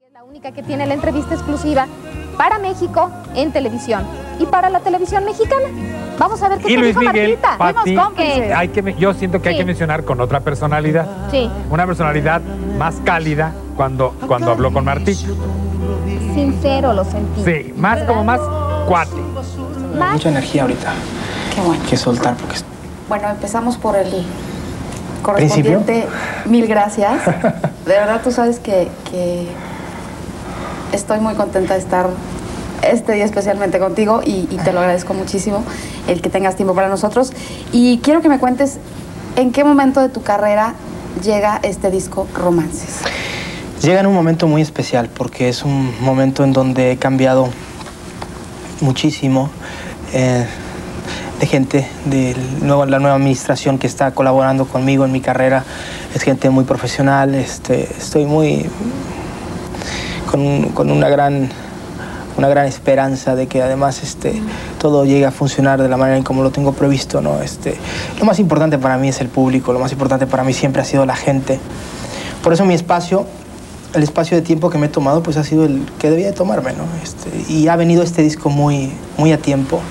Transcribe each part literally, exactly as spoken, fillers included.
La única que tiene la entrevista exclusiva para México en televisión y para la televisión mexicana. Vamos a ver qué y te Luis dijo Miguel, Martita. Pati, cómplices. hay que, yo siento que Sí. hay que mencionar con otra personalidad. Sí. Una personalidad más cálida cuando, cuando habló con Martita. Sincero lo sentí. Sí, más como más cuate. Más. Mucha energía ahorita Qué bueno. que soltar porque Bueno, empezamos por el correspondiente. Mil gracias. De verdad, tú sabes que, que estoy muy contenta de estar este día especialmente contigo y, y te lo agradezco muchísimo el que tengas tiempo para nosotros. Y quiero que me cuentes en qué momento de tu carrera llega este disco Romances. llega en un momento muy especial porque es un momento en donde he cambiado muchísimo eh, de gente, de nuevo, la nueva administración que está colaborando conmigo en mi carrera. Es gente muy profesional, este, estoy muy con, con una gran una gran esperanza de que además este, todo llegue a funcionar de la manera en como lo tengo previsto, ¿no? Este, lo más importante para mí es el público, lo más importante para mí siempre ha sido la gente. Por eso mi espacio, el espacio de tiempo que me he tomado, pues ha sido el que debía de tomarme, ¿no? Este, y ha venido este disco muy, muy a tiempo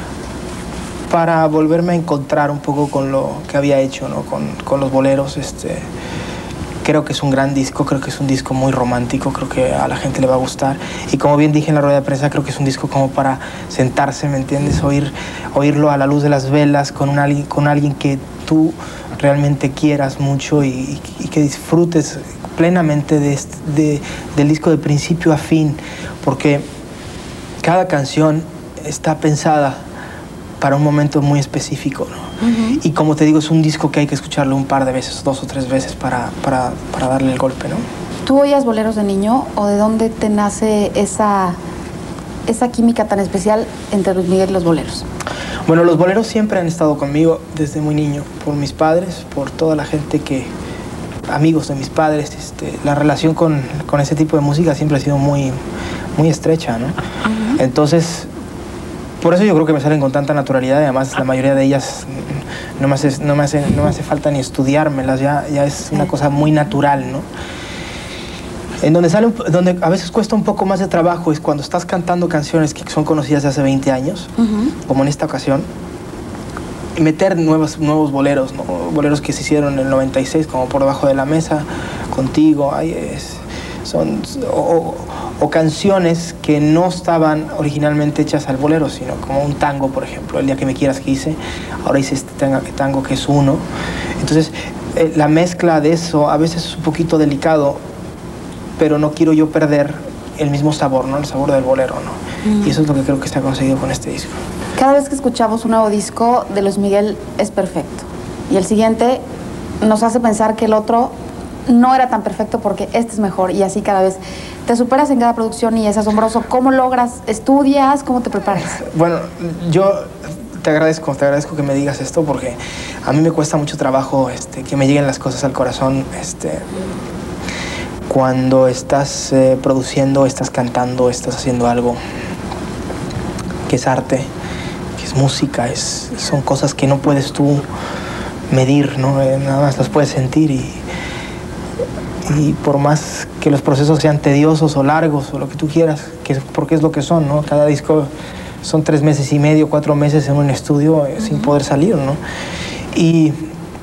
para volverme a encontrar un poco con lo que había hecho, ¿no? Con, con los boleros. Este, creo que es un gran disco, creo que es un disco muy romántico, creo que a la gente le va a gustar. Y como bien dije en la rueda de prensa, creo que es un disco como para sentarse, ¿me entiendes? Oír, oírlo a la luz de las velas con, un, con alguien que tú realmente quieras mucho y, y que disfrutes plenamente de, de, del disco de principio a fin, porque cada canción está pensada para un momento muy específico, ¿no? Uh-huh. Y como te digo, es un disco que hay que escucharlo un par de veces, dos o tres veces para, para, para darle el golpe, ¿no? ¿Tú oías boleros de niño o de dónde te nace esa, esa química tan especial entre Luis Miguel y los boleros? Bueno, los boleros siempre han estado conmigo desde muy niño, por mis padres, por toda la gente que... amigos de mis padres. Este, la relación con, con ese tipo de música siempre ha sido muy, muy estrecha, ¿no? Uh-huh. Entonces... por eso yo creo que me salen con tanta naturalidad y además la mayoría de ellas no me hace, no me hace, no me hace falta ni estudiármelas, ya, ya es una cosa muy natural, ¿no? En donde, sale, donde a veces cuesta un poco más de trabajo es cuando estás cantando canciones que son conocidas de hace veinte años, uh-huh. como en esta ocasión, y meter nuevos, nuevos boleros, ¿no? Boleros que se hicieron en el noventa y seis, como Por Debajo de la Mesa, Contigo, ahí es... son... O, o canciones que no estaban originalmente hechas al bolero, sino como un tango, por ejemplo, El Día que me quieras que hice, ahora hice este tango, tango que es uno. Entonces, eh, la mezcla de eso a veces es un poquito delicado, pero no quiero yo perder el mismo sabor, ¿no? El sabor del bolero, ¿no? Mm. Y eso es lo que creo que se ha conseguido con este disco. Cada vez que escuchamos un nuevo disco de Luis Miguel es perfecto. Y el siguiente nos hace pensar que el otro no era tan perfecto porque este es mejor, y así cada vez te superas en cada producción y es asombroso. ¿Cómo logras? ¿Estudias? ¿Cómo te preparas? Bueno, yo te agradezco, te agradezco que me digas esto porque a mí me cuesta mucho trabajo este, que me lleguen las cosas al corazón. Este, cuando estás eh, produciendo, estás cantando, estás haciendo algo que es arte, que es música, es, son cosas que no puedes tú medir, ¿no? Eh, nada más las puedes sentir y Y por más que los procesos sean tediosos o largos o lo que tú quieras, que es, porque es lo que son, ¿no? Cada disco son tres meses y medio, cuatro meses en un estudio eh, uh-huh. sin poder salir, ¿no? Y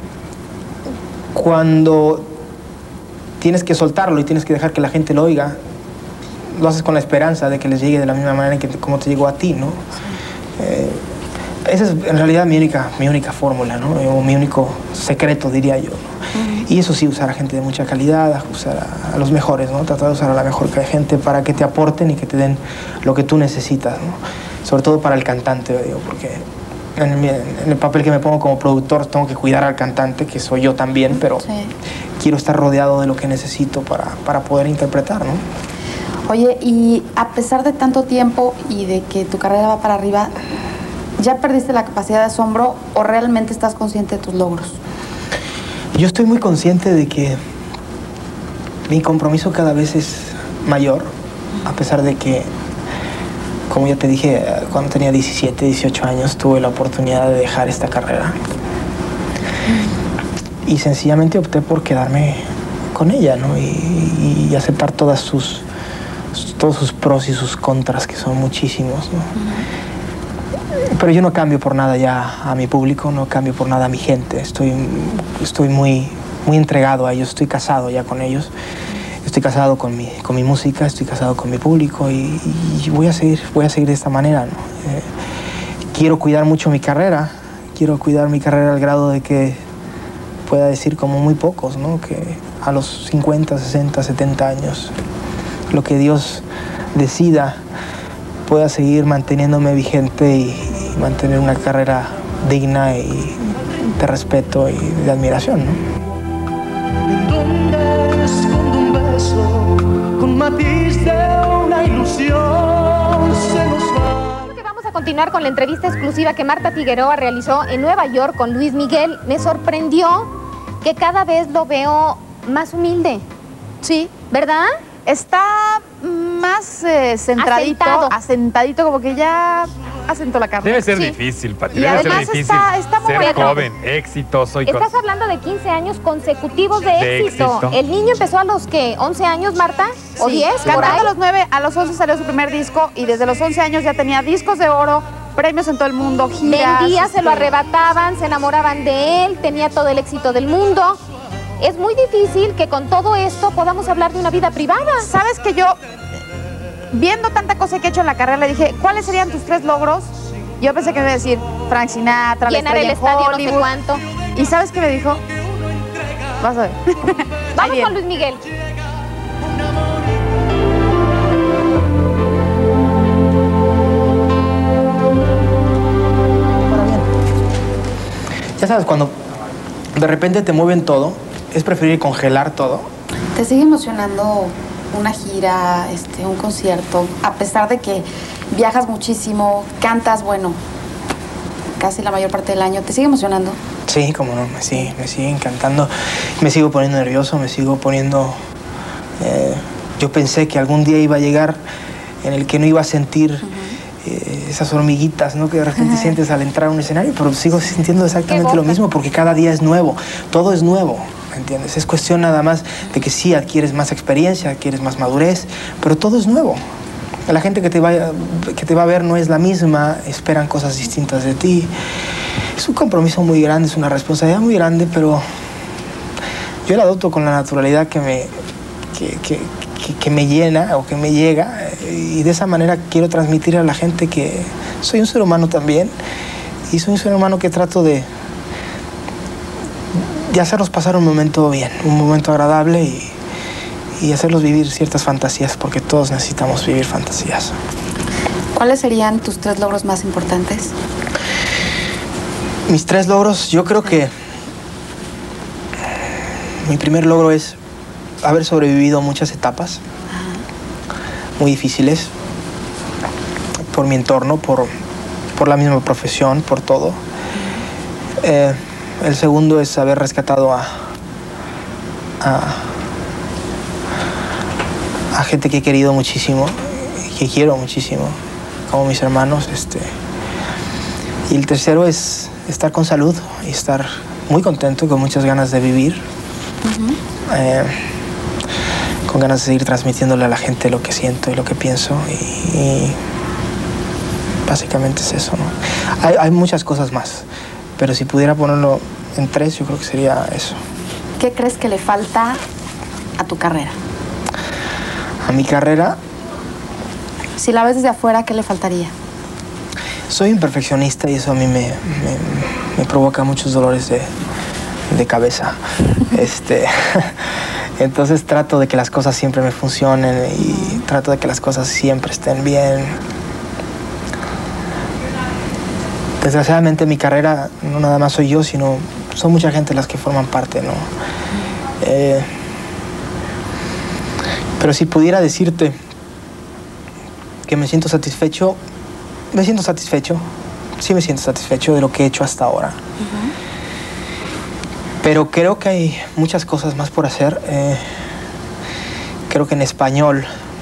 cuando tienes que soltarlo y tienes que dejar que la gente lo oiga, lo haces con la esperanza de que les llegue de la misma manera que como te llegó a ti, ¿no? Eh, esa es en realidad mi única, mi única fórmula, ¿no? O mi único secreto, diría yo, ¿no? Uh-huh. Y eso sí, usar a gente de mucha calidad, usar a, a los mejores, ¿no? Tratar de usar a la mejor gente para que te aporten y que te den lo que tú necesitas, ¿no? Sobre todo para el cantante, digo, porque en, mi, en el papel que me pongo como productor tengo que cuidar al cantante, que soy yo también, pero sí. quiero estar rodeado de lo que necesito para, para poder interpretar, ¿no? Oye, y a pesar de tanto tiempo y de que tu carrera va para arriba, ¿ya perdiste la capacidad de asombro o realmente estás consciente de tus logros? Yo estoy muy consciente de que mi compromiso cada vez es mayor, a pesar de que, como ya te dije, cuando tenía diecisiete, dieciocho años, tuve la oportunidad de dejar esta carrera. Y sencillamente opté por quedarme con ella, ¿no? Y, y aceptar todas sus, todos sus pros y sus contras, que son muchísimos, ¿no? Uh-huh. Pero yo no cambio por nada ya a mi público, no cambio por nada a mi gente. Estoy, estoy muy, muy entregado a ellos, estoy casado ya con ellos. Estoy casado con mi, con mi música, estoy casado con mi público y, y voy, a seguir, voy a seguir de esta manera, ¿no? Eh, quiero cuidar mucho mi carrera, quiero cuidar mi carrera al grado de que pueda decir como muy pocos, ¿no? Que a los cincuenta, sesenta, setenta años, lo que Dios decida, pueda seguir manteniéndome vigente y, y mantener una carrera digna y de respeto y de admiración, ¿no? Con matiz de una ilusión se nos va. Creo que vamos a continuar con la entrevista exclusiva que Marta Figueroa realizó en Nueva York con Luis Miguel. Me sorprendió que cada vez lo veo más humilde. Sí, ¿verdad? está más eh, centradito, Asentado. asentadito, como que ya asentó la carne. Debe ser Sí. difícil, Pati. Y Debe ser además difícil está- está muy ser bueno. joven, exitoso y con... Estás hablando de quince años consecutivos de, De éxito. éxito. El niño empezó a los, ¿qué? ¿once años, Marta? ¿O Sí, diez? Por cantando ahí. a los nueve, a los once salió su primer disco y desde los once años ya tenía discos de oro, premios en todo el mundo, giras. Vendía, se lo este, arrebataban, se enamoraban de él, tenía todo el éxito del mundo. Es muy difícil que con todo esto podamos hablar de una vida privada. ¿Sabes que yo, viendo tanta cosa que he hecho en la carrera, le dije, ¿cuáles serían tus tres logros? Yo pensé que me iba a decir Frank Sinatra, la Llenar el estrella en estadio, no sé Hollywood. cuánto. ¿Y sabes qué me dijo? Vas a ver. Ahí Vamos viene. con Luis Miguel. Para bien. Ya sabes, cuando de repente te mueven todo, es preferir congelar todo. ¿Te sigue emocionando una gira, este, un concierto, a pesar de que viajas muchísimo, cantas, bueno, casi la mayor parte del año? ¿Te sigue emocionando? Sí, como no, me sigue, me sigue encantando. Me sigo poniendo nervioso, me sigo poniendo... eh, yo pensé que algún día iba a llegar en el que no iba a sentir eh, esas hormiguitas, ¿no? Que de repente sientes al entrar a un escenario, pero sigo sintiendo exactamente lo boca. mismo porque cada día es nuevo, todo es nuevo, ¿me entiendes? Es cuestión nada más de que sí adquieres más experiencia, adquieres más madurez, pero todo es nuevo. La gente que te, va, que te va a ver no es la misma, esperan cosas distintas de ti. Es un compromiso muy grande, es una responsabilidad muy grande, pero yo la adopto con la naturalidad que me, que, que, que, que me llena o que me llega, y de esa manera quiero transmitir a la gente que soy un ser humano también y soy un ser humano que trato de, de hacerlos pasar un momento bien, un momento agradable y, y hacerlos vivir ciertas fantasías, porque todos necesitamos vivir fantasías. ¿Cuáles serían tus tres logros más importantes? Mis tres logros, yo creo que mi primer logro es haber sobrevivido muchas etapas muy difíciles por mi entorno, por, por la misma profesión, por todo. Eh, el segundo es haber rescatado a, a, a gente que he querido muchísimo, que quiero muchísimo, como mis hermanos. Este, y el tercero es estar con salud y estar muy contento y con muchas ganas de vivir. Uh-huh. eh, con ganas de seguir transmitiéndole a la gente lo que siento y lo que pienso. Y, y básicamente es eso, ¿no? Hay, hay muchas cosas más, pero si pudiera ponerlo en tres, yo creo que sería eso. ¿Qué crees que le falta a tu carrera? A mi carrera, Si la ves desde afuera, ¿qué le faltaría? soy un perfeccionista y eso a mí me, me, me provoca muchos dolores de, de cabeza. este, entonces trato de que las cosas siempre me funcionen y trato de que las cosas siempre estén bien. Desgraciadamente mi carrera no nada más soy yo, sino son mucha gente las que forman parte, ¿no? Eh, pero si pudiera decirte que me siento satisfecho, me siento satisfecho, sí me siento satisfecho de lo que he hecho hasta ahora. Uh-huh. Pero creo que hay muchas cosas más por hacer. Eh, creo que en español,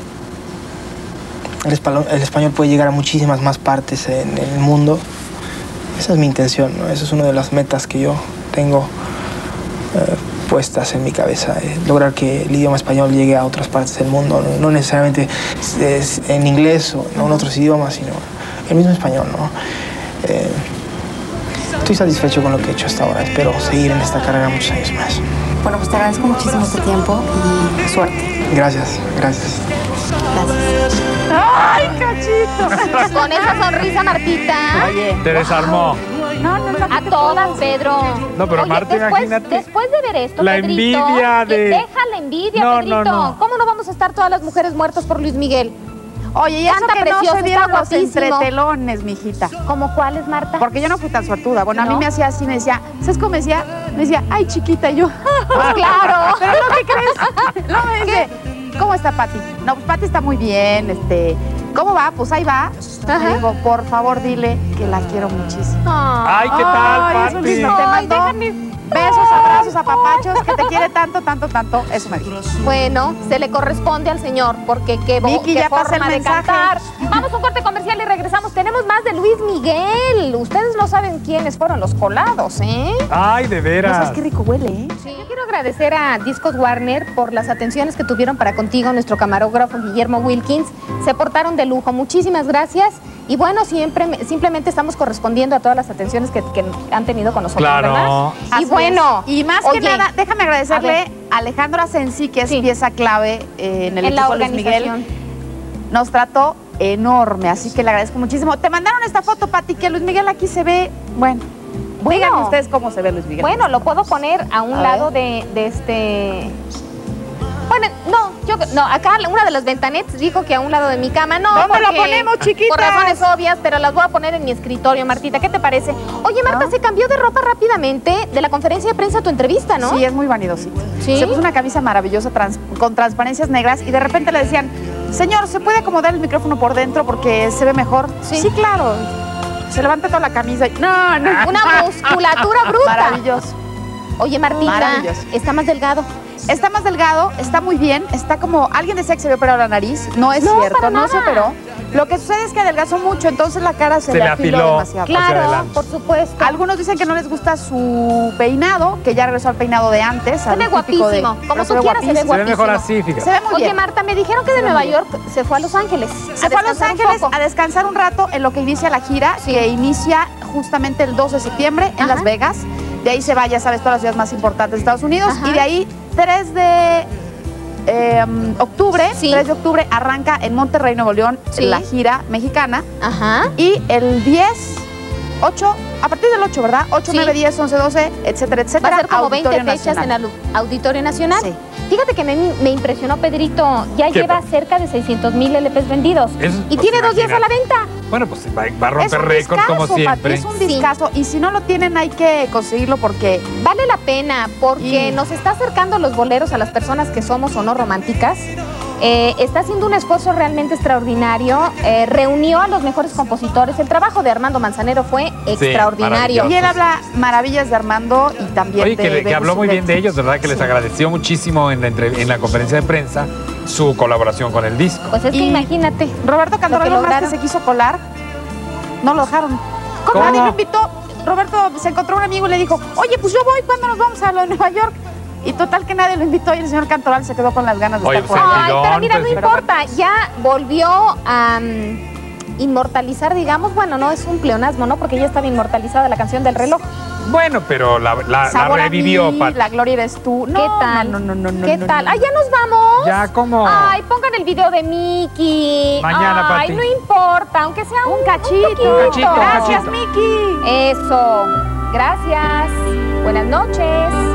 el español, el español puede llegar a muchísimas más partes en, en el mundo. Esa es mi intención, ¿no? Esa es una de las metas que yo tengo eh, puestas en mi cabeza, eh, lograr que el idioma español llegue a otras partes del mundo, no, no necesariamente es en inglés o no en otros idiomas, sino el mismo español, ¿no? Eh, estoy satisfecho con lo que he hecho hasta ahora, espero seguir en esta carrera muchos años más. Bueno, pues te agradezco muchísimo este tiempo y suerte. Gracias, gracias. Gracias. ¡Ay, cachito! Con esa sonrisa, Martita. Oye. Te desarmó. No, no, no. A todas, Pedro. No, pero Oye, Marta, después, imagínate. Después de ver esto, La Pedrito, envidia de- Deja la envidia, No, Pedrito. no, no. ¿Cómo no vamos a estar todas las mujeres muertas por Luis Miguel? Oye, y eso Canta que precioso, no se está vieron los guapísimo. entretelones, mijita. ¿Cómo cuáles, Marta? Porque yo no fui tan suertuda. Bueno, a mí ¿No? me hacía así, me decía, ¿sabes cómo me decía? Me decía, ay, chiquita, y yo. Pues claro. Pero no, ¿qué crees? No, me dice, ¿cómo está Pati? No, pues Pati está muy bien, este. ¿Cómo va? Pues ahí va. Ajá. Le digo, por favor, dile que la quiero muchísimo. Ay, ¿qué tal, Ay, es un Pati? lindo, te Ay, mandó déjame. besos, abrazos, apapachos, que te quiere tanto, tanto, tanto. Eso me dijo. Bueno, se le corresponde al señor, porque qué, bo- Vicky, qué ya pasa el forma de mensaje. cantar. Vamos a un corte comercial y regresamos. Tenemos más de Luis Miguel. Ustedes no saben quiénes fueron los colados, ¿eh? Ay, de No veras. sabes qué rico huele, ¿eh? Sí, yo quiero agradecer a Discos Warner por las atenciones que tuvieron para contigo, nuestro camarógrafo Guillermo Wilkins. Se portaron de lujo. Muchísimas gracias. Y bueno, siempre, simplemente estamos correspondiendo a todas las atenciones que, que han tenido con nosotros, Claro. ¿verdad? Así Y bueno, es. Y más oye, que nada, déjame a agradecerle ver. a Alejandro Asensi, que es Sí. pieza clave eh, en el en la equipo Luis Miguel. organización. Nos trató enorme, así que le agradezco muchísimo. Te mandaron esta foto, Pati, que Luis Miguel aquí se ve, bueno, Bueno. díganme ustedes cómo se ve Luis Miguel. Bueno, lo puedo poner a un A lado de, de este... Bueno, no, yo no, acá una de las ventanets dijo que a un lado de mi cama, no. ¿Dónde la porque- ponemos, chiquitas? Por razones obvias, pero las voy a poner en mi escritorio, Martita. ¿Qué te parece? Oye, Marta, ¿No? se cambió de ropa rápidamente de la conferencia de prensa a tu entrevista, ¿no? Sí, es muy vanidosito. ¿Sí? Se puso una camisa maravillosa trans- con transparencias negras y de repente le decían, señor, ¿se puede acomodar el micrófono por dentro porque se ve mejor? Sí. claro. Se levanta toda la camisa y... No, no. Una musculatura bruta. Maravilloso. Oye, Martita, Maravilloso. está más delgado. Está más delgado, está muy bien, está como... Alguien decía que se había operado la nariz, no es No, cierto, para no se nada. operó. Lo que sucede es que adelgazó mucho, entonces la cara se, Se le le afiló, afiló. demasiado. Hacia Claro, adelante. por supuesto. Algunos dicen que no les gusta su peinado, que ya regresó al peinado de antes. Se al ve típico de- guapísimo. Como pero tú quieras, se ve Se ve guapísimo. mejor así, fíjate. Se ve muy Oye, bien. Marta, me dijeron que de Se ve Nueva muy York se fue a Los Ángeles. Se fue a Los descansar un Ángeles poco. a descansar un rato en lo que inicia la gira, Sí. que inicia justamente el dos de septiembre en Ajá. Las Vegas. De ahí se va, ya sabes, todas las ciudades más importantes de Estados Unidos. Ajá. Y de ahí, tres de eh, octubre, Sí. tres de octubre, arranca en Monterrey, Nuevo León, Sí. la gira mexicana. Ajá. Y el diez, ocho, a partir del ocho, ¿verdad? ocho, Sí. nueve, diez, once, doce, etcétera, Va etcétera. a ser como veinte Auditorio fechas Nacional. en el Auditorio Nacional. Sí. Fíjate que me, me impresionó, Pedrito. Ya ¿Qué lleva pa- cerca de seiscientos mil L Pes vendidos. Eso- y pues, tiene dos días a la imagínate. venta. Bueno, pues va, va a Es romper un récord como discazo, siempre. Pati, es un Sí. discazo. Y si no lo tienen, hay que conseguirlo porque Vale la pena porque Y- nos está acercando los boleros a las personas que somos o no románticas. Eh, está haciendo un esfuerzo realmente extraordinario. Eh, reunió a los mejores compositores. El trabajo de Armando Manzanero fue extraordinario. maravilloso. Y él habla maravillas de Armando y también Oye, de que, le- que Venus habló muy bien de Silvestre. ellos, ¿verdad? Que les Sí. agradeció muchísimo en la, entre- en la conferencia de prensa su colaboración con el disco. Pues es que Y- imagínate. Roberto Cantoral Lo que nomás que lograron. se quiso colar, no lo dejaron. ¿Cómo? Nadie lo invitó. Roberto se encontró un amigo y le dijo, oye, pues yo voy, ¿cuándo nos vamos a lo de Nueva York? Y total que nadie lo invitó y el señor Cantoral se quedó con las ganas de Oye, estar pues, por allá. Ay, pero Sentidón, mira, no pues, pero importa. Ya volvió a mm, inmortalizar, digamos. Bueno, no es un pleonasmo, ¿no? Porque ya estaba inmortalizada la canción del reloj. Bueno, pero la, la- la Sabor a mí, revivió, Pati. la gloria eres tú. No, ¿Qué tal? No, no, no, no. ¿Qué no, tal? no. ¡Ay, ya nos vamos! Ya, ¿cómo? Ay, pongan el video de Mickey. Mañana, Ay, Pati. no importa, aunque sea un, Un cachito. poquito. Un cachito, un Gracias, cachito. Miki. Eso. Gracias. Buenas noches.